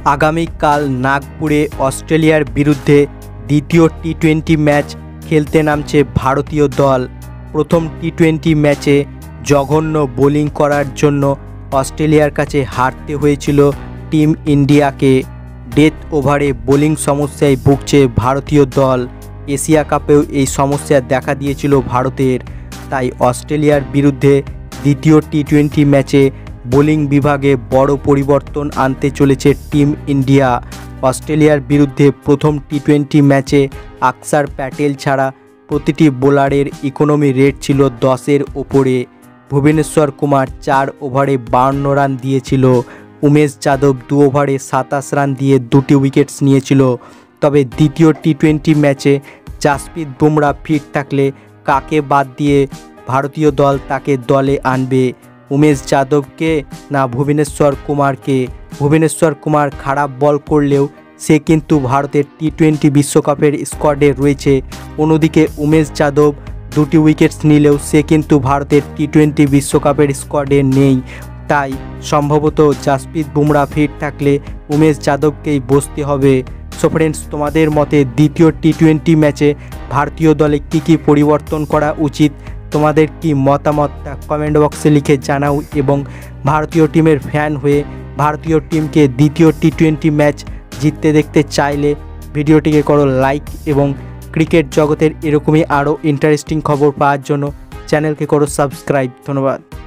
আগামীকাল নাগপুরে অস্ট্রেলিয়ার বিরুদ্ধে দ্বিতীয় টি-20 ম্যাচ খেলতে নামছে ভারতীয় দল। প্রথম টি-20 ম্যাচে জঘন্য বোলিং করার জন্য অস্ট্রেলিয়ার কাছে হারতে হয়েছিল টিম ইন্ডিয়াকে। ডেথ ওভারে বোলিং সমস্যায় ভুগছে ভারতীয় দল। এশিয়া কাপেও এই সমস্যা দেখা দিয়েছিল ভারতের। তাই অস্ট্রেলিয়ার বিরুদ্ধে দ্বিতীয় টি-20 ম্যাচে বোলিং বিভাগে বড় পরিবর্তন আনতে চলেছে টিম ইন্ডিয়া। অস্ট্রেলিয়ার বিরুদ্ধে প্রথম টি-20 ম্যাচে আকসার প্যাটেল ছাড়া প্রতিটি বোলারের ইকোনমি রেট ছিল 10-এর ওপরে। ভুবনেশ্বর কুমার 4 ওভারে 52 রান দিয়েছিল। উমেশ যাদব 2 ওভারে 27 রান দিয়ে 2টি উইকেটস নিয়েছিল। তবে দ্বিতীয় টি-20 ম্যাচে জাসপ্রীত বুমরা ফিট থাকলে কাকে বাদ দিয়ে ভারতীয় দল তাকে দলে আনবে? উমেশ যাদবকে না ভুবনেশ্বর কুমারকে? ভুবনেশ্বর কুমার খারাপ বল করলেও সে কিন্তু ভারতের টি-20 বিশ্বকাপের স্কোয়াডে রয়েছে। অন্যদিকে উমেশ যাদব 2টি উইকেটস নিলেও সে কিন্তু ভারতের টি-20 বিশ্বকাপের স্কোয়াডে নেই। তাই সম্ভবত জাসপ্রীত বুমরা ফিট থাকলে উমেশ যাদবকেই বসতে হবে। সো ফ্রেন্ডস, তোমাদের মতে দ্বিতীয় টি-20 ম্যাচে ভারতীয় দলে কী পরিবর্তন করা উচিত? তোমাদের কি মতামত তা কমেন্ট বক্সে লিখে জানাও এবং ভারতীয় টিমের ফ্যান হয়ে ভারতীয় টিমকে দ্বিতীয় টি-20 ম্যাচ জিততে দেখতে চাইলে ভিডিওটিকে করো লাইক এবং ক্রিকেট জগতের এরকমই আরও ইন্টারেস্টিং খবর পাওয়ার জন্য চ্যানেলকে করো সাবস্ক্রাইব। ধন্যবাদ।